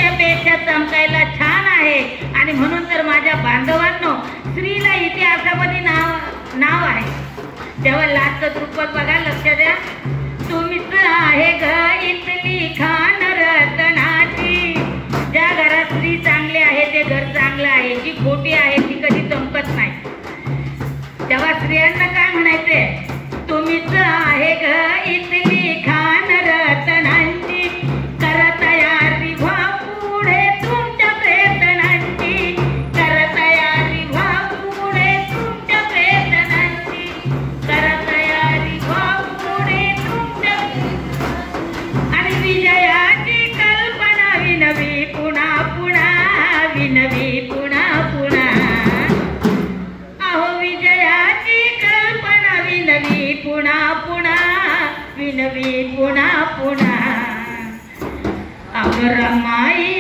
सूर्यापेक्षा चमकायला छान आहे आणि म्हणून तर माझ्या बांधवांनो स्त्रीला इतिहासामध्ये नाव आहे। तेव्हा लास्ट दृपद बघा, लक्ष द्या, तुम्हीच आहे ग इथली खान रत्नाची। ज्या घरात स्त्री चांगली आहे ते घर चांगलं आहे, जी खोटी आहे ती कधी चमकत नाही। तेव्हा स्त्रियांना काय म्हणायचंय, तुम्हीच आहे ग इथली खान रत्नांची, करा तयारी व्हा पुढे तुमच्या प्रयत्नांची, करा तयारी व्हा पुढे तुमच्या प्रयत्नांची, करा तयारी व्हा पुढे तुमच्या। आणि विजयाची कल्पना विनवी पुन्हा पुन्हा, विनवी पुन्हा पुन्हा। अहो विजयाची कल्पना विनवी पुन्हा पुन्हा, विनवी पुन्हा पुन्हा। अहो रमाई